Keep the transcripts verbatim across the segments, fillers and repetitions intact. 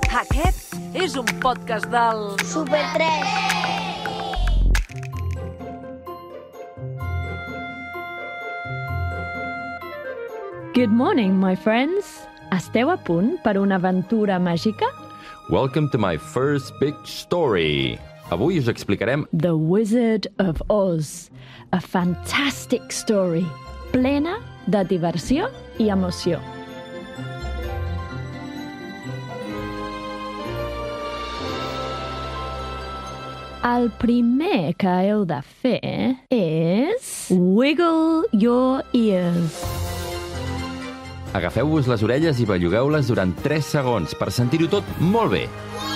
Aquest és un podcast del... Super tres. Good morning, my friends. Esteu a punt per una aventura màgica? Welcome to my first big story. Avui us explicarem The Wizard of Oz, a fantastic story, plena de diversió i emoció. El primer que heu de fer és wiggle your ears. Agafeu-vos les orelles i bellugueu-les durant tres segons per sentir-ho tot molt bé.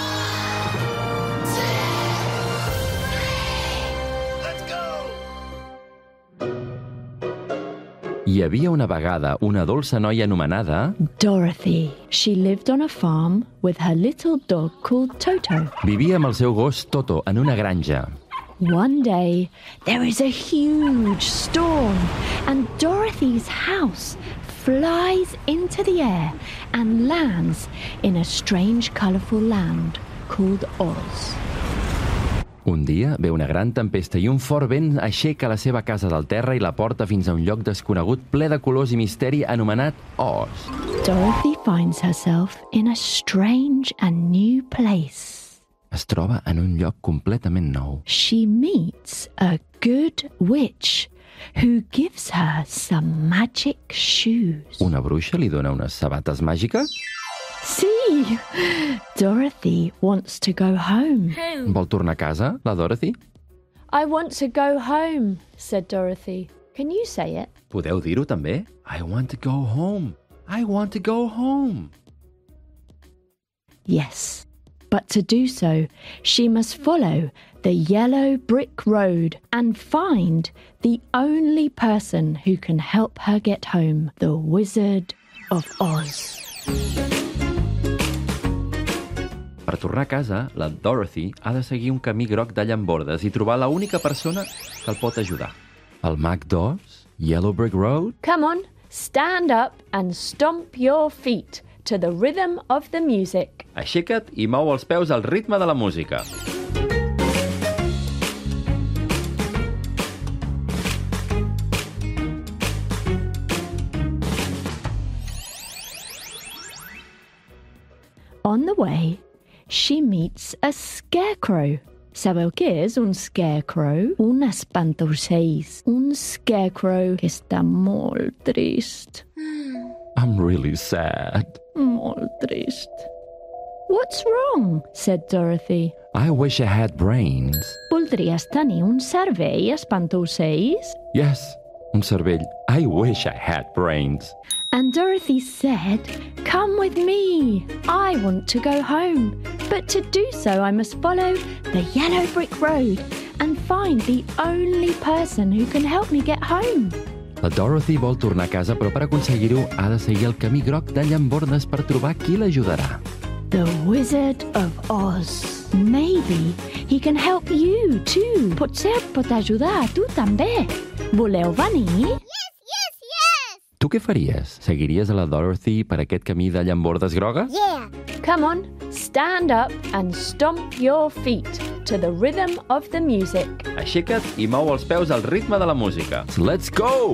Hi havia una vegada una dolça noia anomenada Dorothy. She lived on a farm with her little dog called Toto. Vivia amb el seu gos Toto en una granja. One day, there is a huge storm, and Dorothy's house flies into the air and lands in a strange, colourful land called Oz. Un dia ve una gran tempesta i un fort vent aixeca la seva casa del terra i la porta fins a un lloc desconegut ple de colors i misteri anomenat Oz. Dorothy finds herself in a strange and new place. Es troba en un lloc completament nou. She meets a good witch who gives her some magic shoes. Una bruixa li dona unes sabates màgiques? See, Dorothy wants to go home. Vol tornar a casa, la Dorothy? I want to go home, said Dorothy. Can you say it? Podeu dir-ho també? I want to go home. I want to go home. Yes, but to do so, she must follow the yellow brick road and find the only person who can help her get home, the Wizard of Oz. Per tornar a casa, la Dorothy ha de seguir un camí groc de llambordes i trobar la única persona que el pot ajudar. El mag d'Oz? Yellow Brick Road? Come on, stand up and stomp your feet to the rhythm of the music. Aixeca't i mou els peus al ritme de la música. On the way, she meets a scarecrow. Sabeu què és un scarecrow? Un espantaocells. Un scarecrow que està molt trist. I'm really sad. Molt trist. What's wrong? Said Dorothy. I wish I had brains. Voldries tenir un cervell, espantaocells? Yes, un cervell. I wish I had brains. And Dorothy said, "Come with me. I want to go home. But to do so, I must follow the yellow brick road and find the only person who can help me get home." La Dorothy vol tornar a casa, però per aconseguir-ho ha de seguir el camí groc de llambordes per trobar qui l'ajudarà. The Wizard of Oz. Maybe he can help you too. Potser et pot ajudar a tu també. Voleu venir? Tu què faries? Seguiries a la Dorothy per aquest camí de llambordes grogues? Yeah. Come on, stand up and stomp your feet to the rhythm of the music. Aixeca't i mou els peus al ritme de la música. Let's go!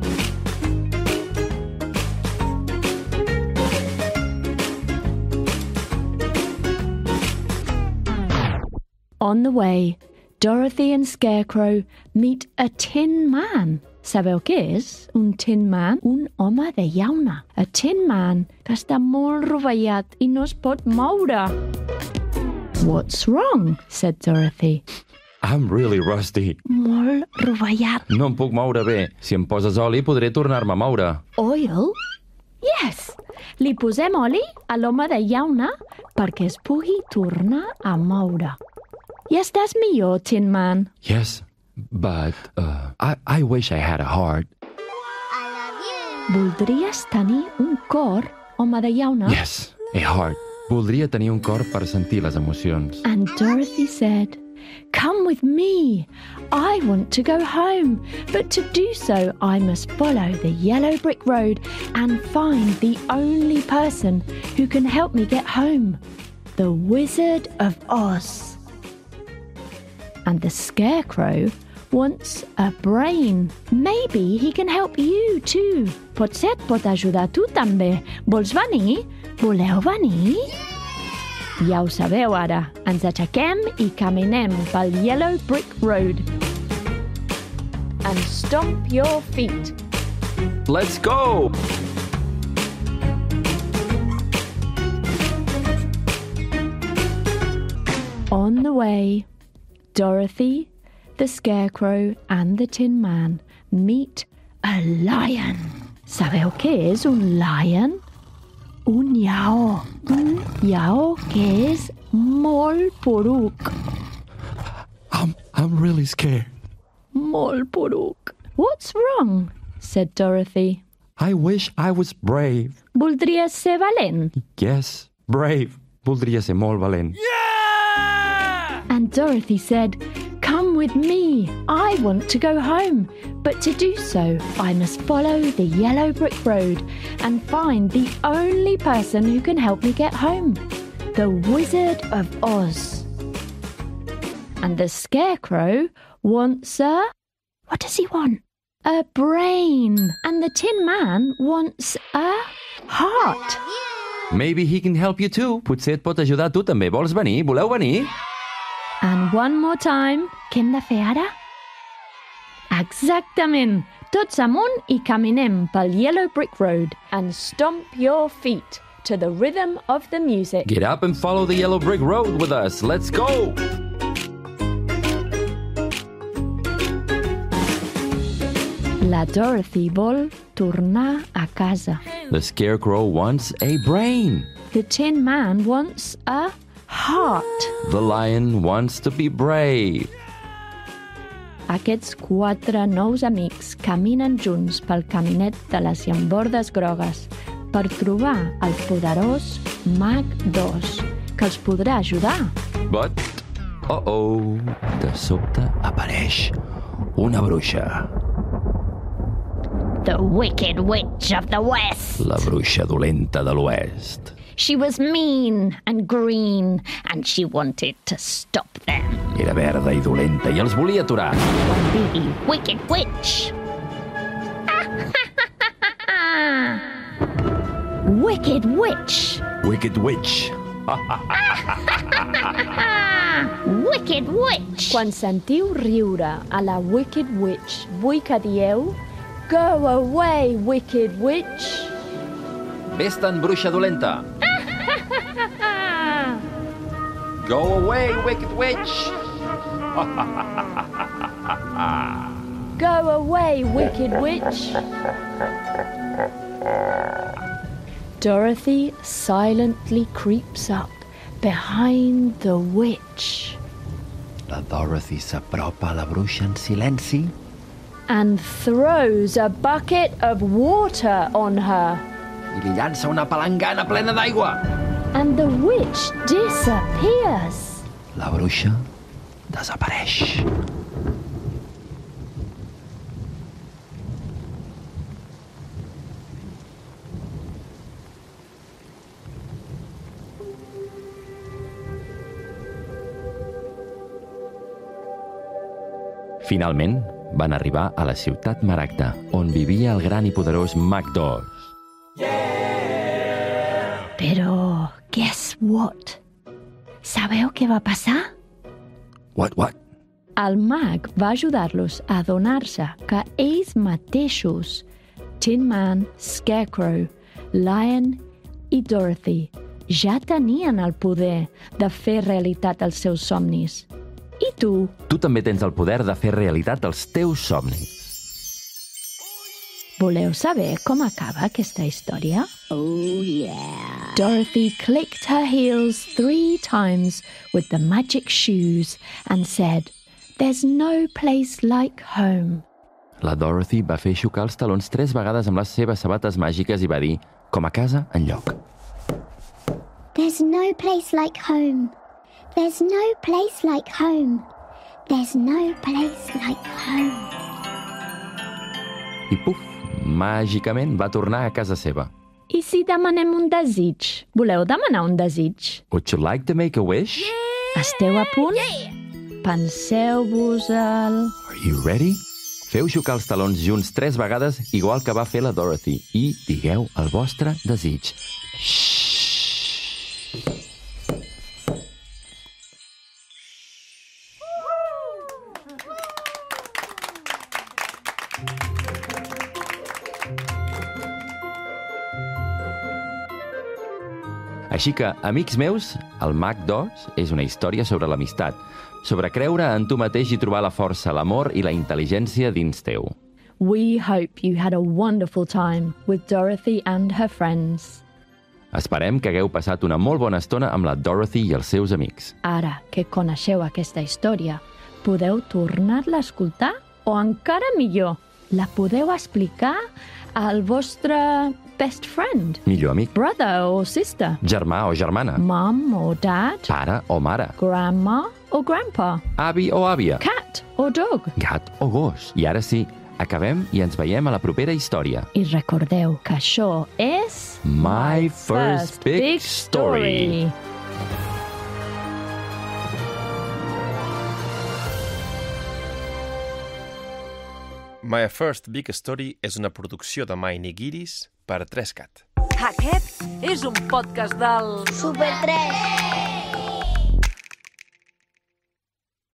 On the way, Dorothy and Scarecrow meet a Tin Man. Sabeu què és un Tin Man? Un home de llauna. A Tin Man que està molt rovellat i no es pot moure. What's wrong? Said Dorothy. I'm really rusty. Molt rovellat. No em puc moure bé. Si em poses oli, podré tornar-me a moure. Oil? Yes! Li posem oli a l'home de llauna perquè es pugui tornar a moure. Ja estàs millor, Tin Man. Yes, but uh, I, I wish I had a heart. I love you. Voldries tenir un cor, home de llauna? Yes, a heart. Voldria tenir un cor per sentir les emocions. And Dorothy said, "Come with me. I want to go home. But to do so, I must follow the yellow brick road and find the only person who can help me get home, the Wizard of Oz. And the Scarecrow wants a brain. Maybe he can help you too. Potser et pot ajudar tu també. Vols venir? Voleu venir? Ja ho sabeu ara. Ens aixequem i caminem pel Yellow Brick Road. And stomp your feet. Let's go! On the way, Dorothy, the Scarecrow and the Tin Man meet a lion. Sabeu què és un lion? Un lleó. Un lleó que és molt poruc. I'm, I'm really scared. Molt poruc. What's wrong? Said Dorothy. I wish I was brave. Voldries ser valent? Yes, brave. Voldria ser molt valent. And Dorothy said, "Come with me. I want to go home. But to do so, I must follow the Yellow Brick Road and find the only person who can help me get home, the Wizard of Oz." And the Scarecrow wants a... What does he want? A brain. And the Tin Man wants a heart. Maybe he can help you too. Potser et pot ajudar tu també. Vols venir? Voleu venir? And one more time. Què hem de fer ara? Exactament. Tots amunt i caminem pel Yellow Brick Road and stomp your feet to the rhythm of the music. Get up and follow the Yellow Brick Road with us. Let's go! La Dorothy vol tornar a casa. The Scarecrow wants a brain. The Tin Man wants a heart. The lion wants to be brave. Aquests quatre nous amics caminen junts pel caminet de les llambordes grogues per trobar el poderós Mag dos, que els podrà ajudar. But, oh-oh, de sobte apareix una bruixa. The Wicked Witch of the West. La bruixa dolenta de l'oest. She was mean and green, and she wanted to stop them. Era verda i dolenta i els volia aturar. The Wicked Witch. Wicked Witch! Wicked Witch. Wicked Witch. Quan sentiu riure a la Wicked Witch, vull que dieu "Go away, Wicked Witch!" Vés-te'n, bruixa dolenta. Go away, Wicked Witch. Go away, Wicked Witch! Dorothy silently creeps up behind the witch. La Dorothy s'apropa a la bruixa en silenci And throws a bucket of water on her. i li llança una palangana plena d'aigua. And the witch disappears. La bruixa desapareix. Finalment, van arribar a la ciutat Maragda, on vivia el gran i poderós Mag dos. Però, guess what? Sabeu què va passar? What, what? El mag va ajudar-los a adonar-se que ells mateixos, Tin Man, Scarecrow, Lion i Dorothy, ja tenien el poder de fer realitat els seus somnis. I tu? Tu també tens el poder de fer realitat els teus somnis. Voleu saber com acaba aquesta història? Oh, yeah. Dorothy clicked her heels three times with the magic shoes and said, "There's no place like home." La Dorothy va fer xocar els talons tres vegades amb les seves sabates màgiques i va dir, com a casa, enlloc. There's no place like home. There's no place like home. There's no place like home. I puf, màgicament va tornar a casa seva. I si demanem un desig? Voleu demanar un desig? Would you like to make a wish? Esteu a punt? Penseu-vos-el... Are you ready? Feu xocar els talons junts tres vegades, igual que va fer la Dorothy, i digueu el vostre desig. Així que, amics meus, el Mag d'Oz és una història sobre l'amistat, sobre creure en tu mateix i trobar la força, l'amor i la intel·ligència dins teu. We hope you had a wonderful time with Dorothy and her friends. Esperem que hagueu passat una molt bona estona amb la Dorothy i els seus amics. Ara que coneixeu aquesta història, podeu tornar-la a escoltar o, encara millor, la podeu explicar al vostre best friend, Millor amic, brother or sister, germà o germana, mum or dad, pare o mare, grandma or grandpa, avi o àvia, cat or dog. gat o gos. I ara sí, acabem i ens veiem a la propera història. I recordeu que això és... My First Big Story. My First Big Story és una producció de My Nigiris per tres cat. Aquest és un podcast del... Super tres.